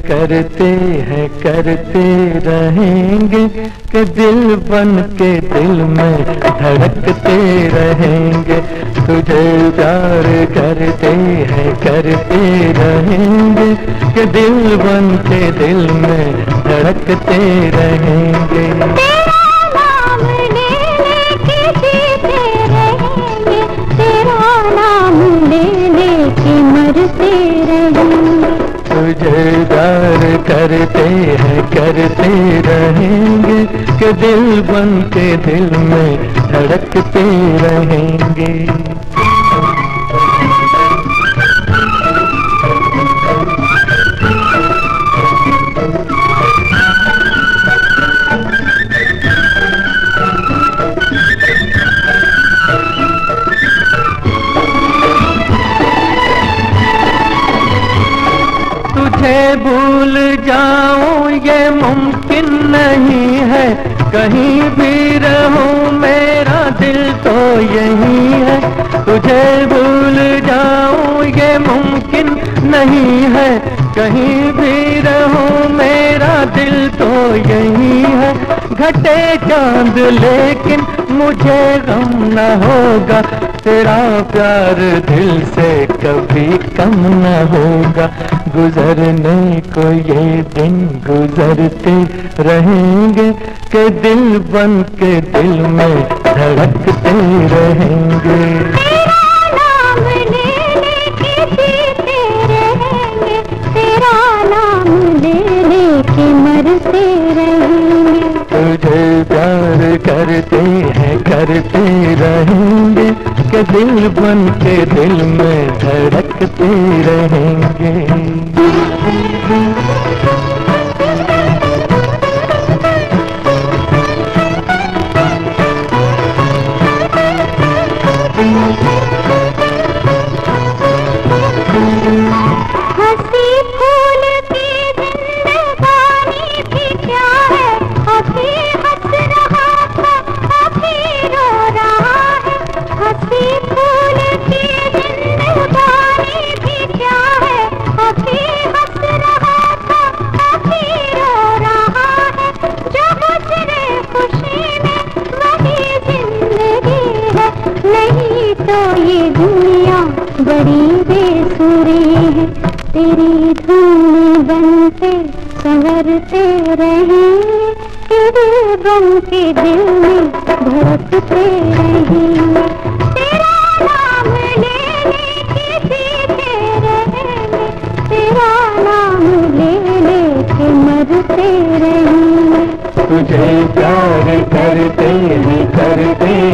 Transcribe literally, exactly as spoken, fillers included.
करते हैं करते रहेंगे कि दिल बन के दिल में धड़कते रहेंगे। तुझे प्यार करते हैं करते रहेंगे कि दिल बन के दिल में धड़कते रहेंगे। तुझे प्यार करते हैं करते रहेंगे कि दिल बन के दिल में धड़कते रहेंगे। तुझे भूल जाऊं ये मुमकिन नहीं है, कहीं भी रहूं मेरा दिल तो यही है। तुझे भूल जाऊं ये मुमकिन नहीं है, कहीं भी रहूं मेरा दिल तो यही है। घटे चांद लेकिन मुझे गम न होगा, तेरा प्यार दिल से कभी कम न होगा। गुजरने को ये दिन गुजरते रहेंगे कि दिल बन के दिल में धड़कते रहेंगे। तेरा नाम ले लेके जीते रहेंगे, तेरा नाम ले लेके मरते रहेंगे। तुझे प्यार करते हैं करते रहेंगे कि दिल बन के दिल में धड़कते रहेंगे। हंसी फूल की जिंदगानी भी क्या है, अभी हंस रहा था अभी रो रहा है। हंसी फूल की जिंदगानी भी क्या है, अभी हंस रहा था अभी रो रहा है। जो गुजरे खुशी में वही जिंदगी है, नहीं तो ये दुनिया बड़ी बेसुरी है। तेरी धूम बनते संवरते रहेंगे, तेरे बन के दिल में धड़कते रहेंगे। तेरा नाम ले लेके जीते रहेंगे, तेरा नाम ले लेके मरते रहेंगे। तुझे प्यार करते हैं करते